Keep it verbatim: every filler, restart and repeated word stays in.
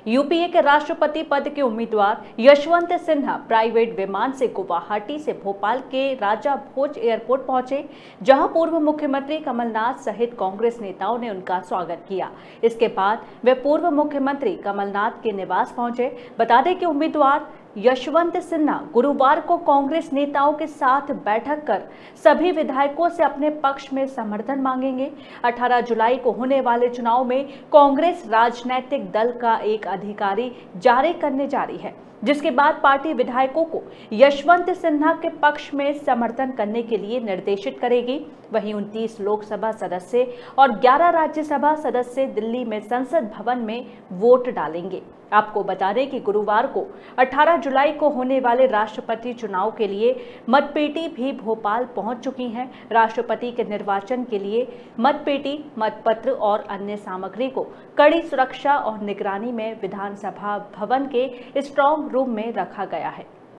UPA के राष्ट्रपति पद के उम्मीदवार यशवंत सिन्हा प्राइवेट विमान से गुवाहाटी से भोपाल के राजा भोज एयरपोर्ट पहुंचे, जहां पूर्व मुख्यमंत्री कमलनाथ सहित कांग्रेस नेताओं ने उनका स्वागत किया। इसके बाद वे पूर्व मुख्यमंत्री कमलनाथ के निवास पहुंचे। बता दें कि उम्मीदवार यशवंत सिन्हा गुरुवार को कांग्रेस नेताओं के साथ बैठक कर सभी विधायकों से अपने पक्ष में समर्थन मांगेंगे। अठारह जुलाई को होने वाले चुनाव में कांग्रेस राजनीतिक दल का एक अधिकारी जारी करने जा रही है, जिसके बाद पार्टी विधायकों को यशवंत सिन्हा के पक्ष में समर्थन करने के लिए निर्देशित करेगी। वहीं उनतीस लोकसभा सदस्य और ग्यारह राज्यसभा सदस्य दिल्ली में संसद भवन में वोट डालेंगे। आपको बता दें कि गुरुवार को अठारह जुलाई को होने वाले राष्ट्रपति चुनाव के लिए मतपेटी भी भोपाल पहुंच चुकी हैं। राष्ट्रपति के निर्वाचन के लिए मतपेटी, मतपत्र और अन्य सामग्री को कड़ी सुरक्षा और निगरानी में विधानसभा भवन के स्ट्रांग रूम में रखा गया है।